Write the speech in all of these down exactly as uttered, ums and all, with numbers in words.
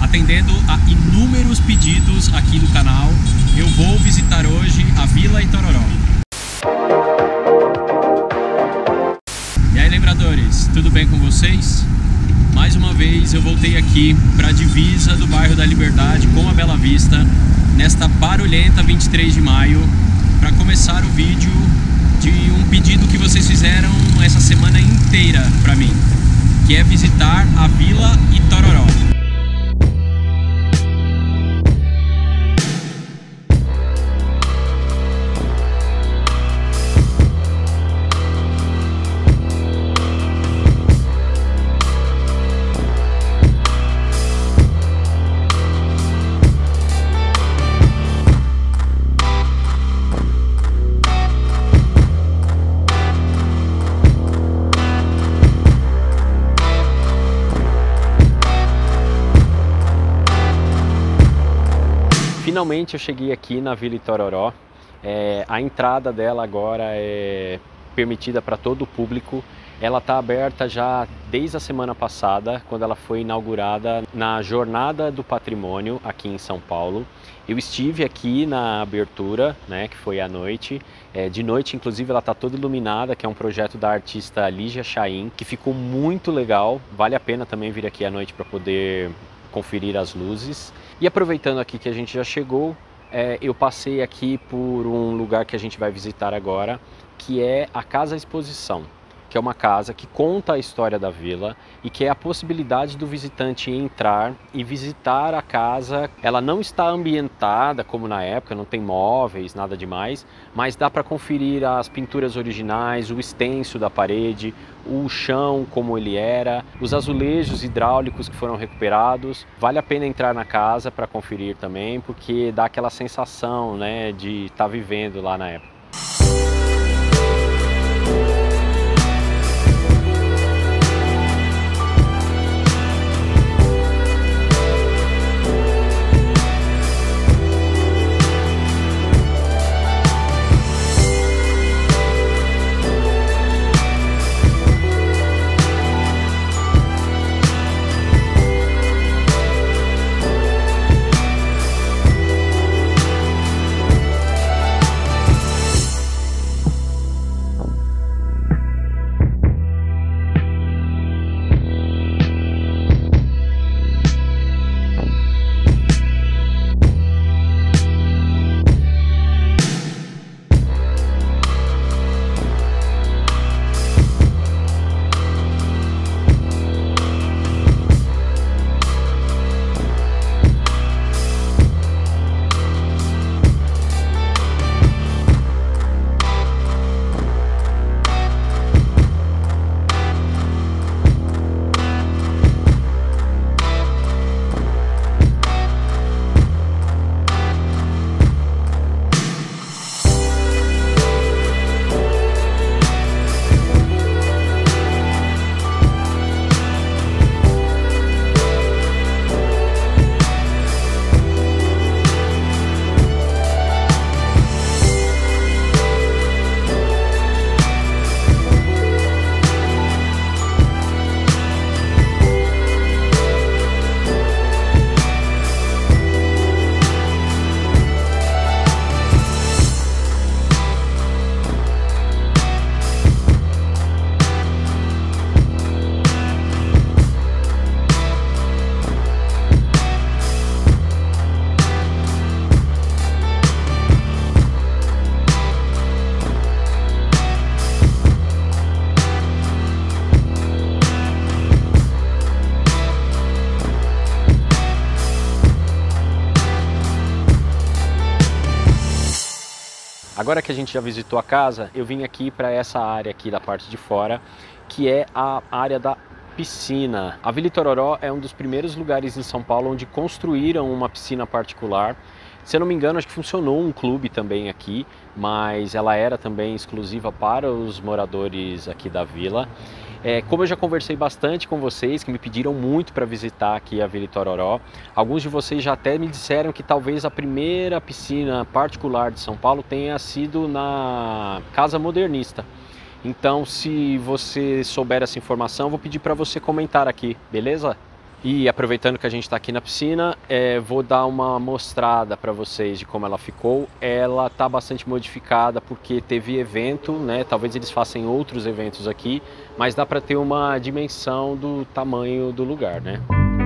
atendendo a inúmeros pedidos aqui do canal, eu vou visitar hoje a Vila Itororó. E aí, lembradores, tudo bem com vocês? Mais uma vez eu voltei aqui para a divisa do bairro da Liberdade com a Bela Vista, nesta barulhenta vinte e três de maio, para começar o vídeo de um pedido que vocês fizeram essa semana inteira para mim, que é visitar a Vila Itororó. Finalmente eu cheguei aqui na Vila Itororó. É, a entrada dela agora é permitida para todo o público. Ela está aberta já desde a semana passada, quando ela foi inaugurada na Jornada do Patrimônio aqui em São Paulo. Eu estive aqui na abertura, né, que foi à noite. É, de noite, inclusive, ela está toda iluminada, que é um projeto da artista Lígia Chaim, que ficou muito legal. Vale a pena também vir aqui à noite para poder conferir as luzes. E aproveitando aqui que a gente já chegou, é, eu passei aqui por um lugar que a gente vai visitar agora, que é a Casa Exposição, que é uma casa que conta a história da vila e que é a possibilidade do visitante entrar e visitar a casa. Ela não está ambientada como na época, não tem móveis, nada demais, mas dá para conferir as pinturas originais, o extenso da parede, o chão como ele era, os azulejos hidráulicos que foram recuperados. Vale a pena entrar na casa para conferir também, porque dá aquela sensação, né, de estar vivendo lá na época. Agora que a gente já visitou a casa, eu vim aqui para essa área aqui da parte de fora, que é a área da piscina. A Vila Itororó é um dos primeiros lugares em São Paulo onde construíram uma piscina particular. Se eu não me engano, acho que funcionou um clube também aqui, mas ela era também exclusiva para os moradores aqui da vila. É, como eu já conversei bastante com vocês, que me pediram muito para visitar aqui a Vila Itororó, alguns de vocês já até me disseram que talvez a primeira piscina particular de São Paulo tenha sido na Casa Modernista. Então, se você souber essa informação, eu vou pedir para você comentar aqui, beleza? E aproveitando que a gente está aqui na piscina, é, vou dar uma mostrada para vocês de como ela ficou. Ela está bastante modificada porque teve evento, né? Talvez eles façam outros eventos aqui, mas dá para ter uma dimensão do tamanho do lugar, né?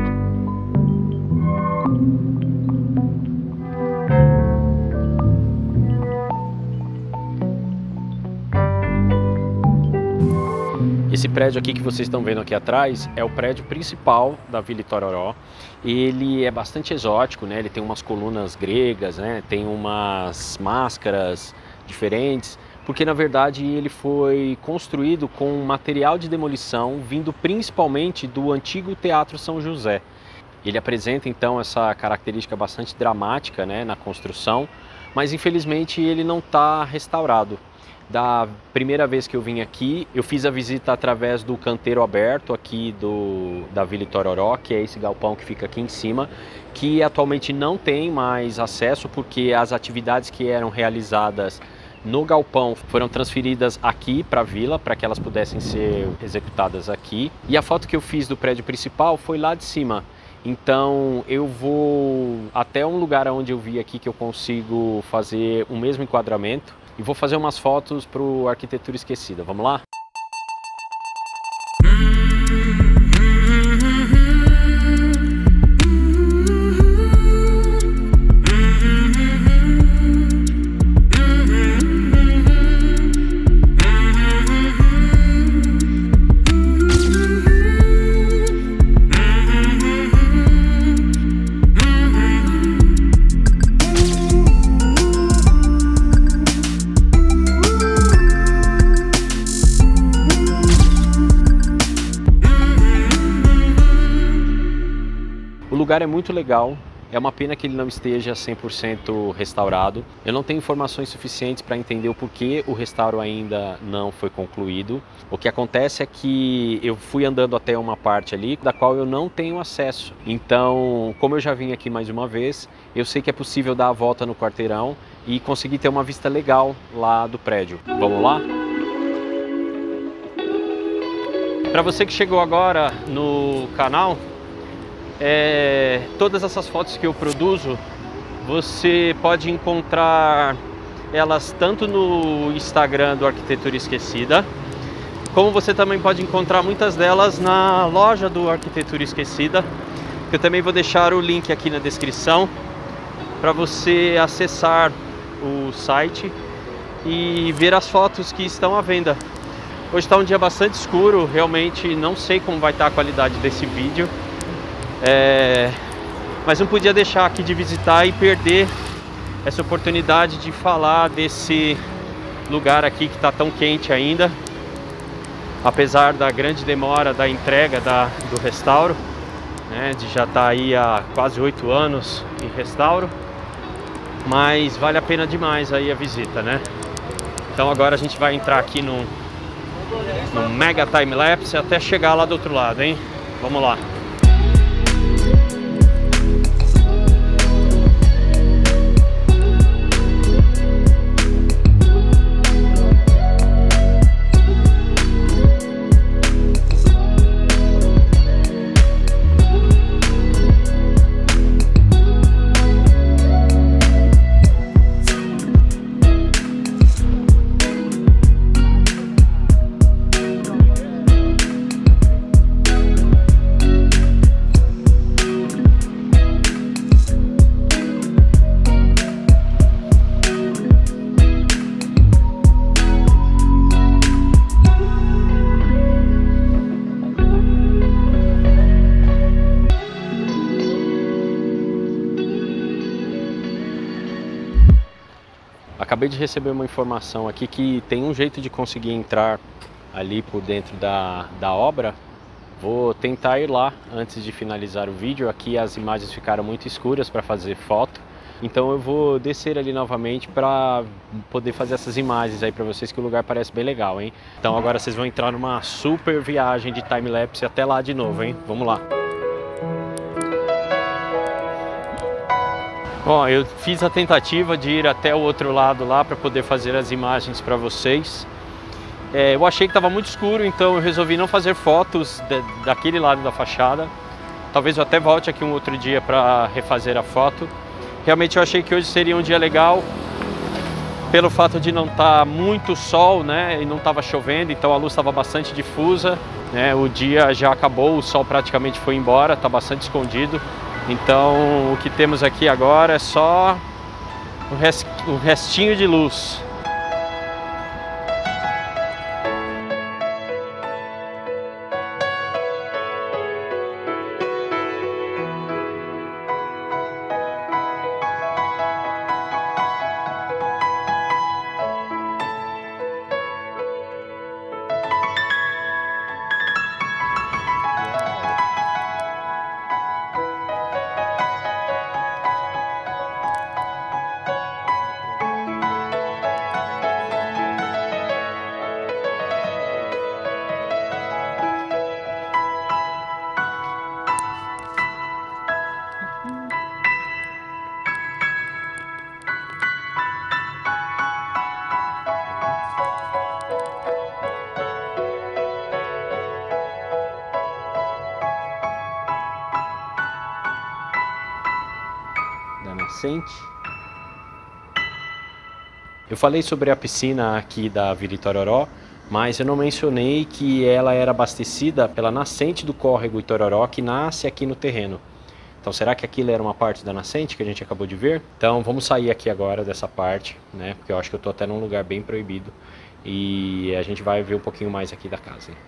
Esse prédio aqui que vocês estão vendo aqui atrás é o prédio principal da Vila Itororó. Ele é bastante exótico, né? Ele tem umas colunas gregas, né? Tem umas máscaras diferentes, porque na verdade ele foi construído com material de demolição vindo principalmente do antigo Teatro São José. Ele apresenta então essa característica bastante dramática, né, na construção, mas infelizmente ele não está restaurado. Da primeira vez que eu vim aqui, eu fiz a visita através do canteiro aberto aqui do, da Vila Itororó, que é esse galpão que fica aqui em cima, que atualmente não tem mais acesso porque as atividades que eram realizadas no galpão foram transferidas aqui para a vila, para que elas pudessem ser executadas aqui. E a foto que eu fiz do prédio principal foi lá de cima. Então eu vou até um lugar onde eu vi aqui que eu consigo fazer o mesmo enquadramento. E vou fazer umas fotos para o Arquitetura Esquecida. Vamos lá? O lugar é muito legal, é uma pena que ele não esteja cem por cento restaurado. Eu não tenho informações suficientes para entender o porquê o restauro ainda não foi concluído. O que acontece é que eu fui andando até uma parte ali da qual eu não tenho acesso. Então, como eu já vim aqui mais uma vez, eu sei que é possível dar a volta no quarteirão e conseguir ter uma vista legal lá do prédio. Vamos lá? Para você que chegou agora no canal, É, todas essas fotos que eu produzo, você pode encontrar elas tanto no Instagram do Arquitetura Esquecida, como você também pode encontrar muitas delas na loja do Arquitetura Esquecida. Eu também vou deixar o link aqui na descrição para você acessar o site e ver as fotos que estão à venda. Hoje está um dia bastante escuro, realmente não sei como vai estar a qualidade desse vídeo. É, mas não podia deixar aqui de visitar e perder essa oportunidade de falar desse lugar aqui que está tão quente ainda, apesar da grande demora da entrega da, do restauro, né, de já estar aí há quase oito anos em restauro, mas vale a pena demais aí a visita, né? Então agora a gente vai entrar aqui no, no mega time-lapse até chegar lá do outro lado, hein? Vamos lá! Acabei de receber uma informação aqui que tem um jeito de conseguir entrar ali por dentro da, da obra. Vou tentar ir lá antes de finalizar o vídeo. Aqui as imagens ficaram muito escuras para fazer foto, então eu vou descer ali novamente para poder fazer essas imagens aí para vocês, que o lugar parece bem legal, hein? Então agora vocês vão entrar numa super viagem de time-lapse até lá de novo, hein? Vamos lá! Bom, eu fiz a tentativa de ir até o outro lado lá para poder fazer as imagens para vocês. É, eu achei que estava muito escuro, então eu resolvi não fazer fotos de, daquele lado da fachada. Talvez eu até volte aqui um outro dia para refazer a foto. Realmente eu achei que hoje seria um dia legal, pelo fato de não estar muito sol, né, e não estava chovendo, então a luz estava bastante difusa, né, o dia já acabou, o sol praticamente foi embora, está bastante escondido. Então o que temos aqui agora é só um restinho de luz. Da nascente. Eu falei sobre a piscina aqui da Vila Itororó, mas eu não mencionei que ela era abastecida pela nascente do córrego Itororó, que nasce aqui no terreno. Então será que aquilo era uma parte da nascente que a gente acabou de ver? Então vamos sair aqui agora dessa parte, né? Porque eu acho que eu tô até num lugar bem proibido e a gente vai ver um pouquinho mais aqui da casa, hein?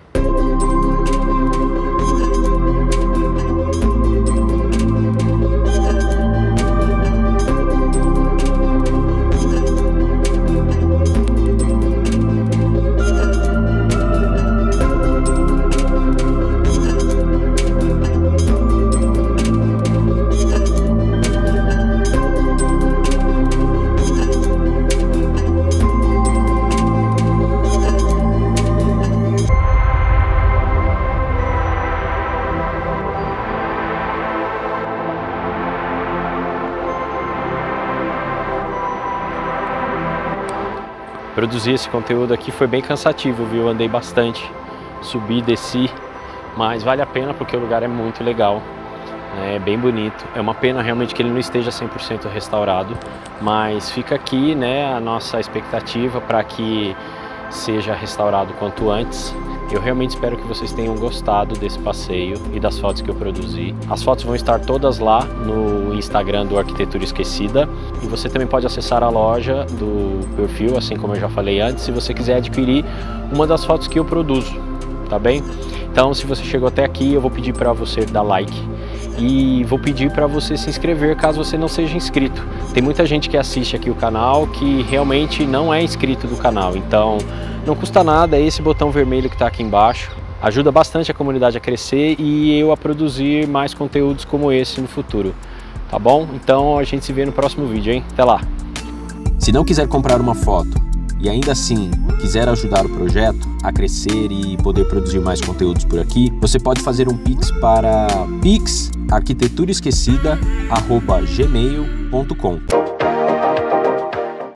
Produzir esse conteúdo aqui foi bem cansativo, viu? Andei bastante, subi, desci, mas vale a pena porque o lugar é muito legal, é bem bonito. É uma pena realmente que ele não esteja cem por cento restaurado, mas fica aqui, né, a nossa expectativa para que seja restaurado quanto antes. Eu realmente espero que vocês tenham gostado desse passeio e das fotos que eu produzi. As fotos vão estar todas lá no Instagram do Arquitetura Esquecida. E você também pode acessar a loja do perfil, assim como eu já falei antes, se você quiser adquirir uma das fotos que eu produzo, tá bem? Então, se você chegou até aqui, eu vou pedir para você dar like. E vou pedir para você se inscrever caso você não seja inscrito. Tem muita gente que assiste aqui o canal que realmente não é inscrito do canal. Então, não custa nada, é esse botão vermelho que está aqui embaixo. Ajuda bastante a comunidade a crescer e eu a produzir mais conteúdos como esse no futuro. Tá bom? Então a gente se vê no próximo vídeo, hein? Até lá! Se não quiser comprar uma foto e ainda assim quiser ajudar o projeto a crescer e poder produzir mais conteúdos por aqui, você pode fazer um Pix para pix arquitetura esquecida arroba gmail ponto com.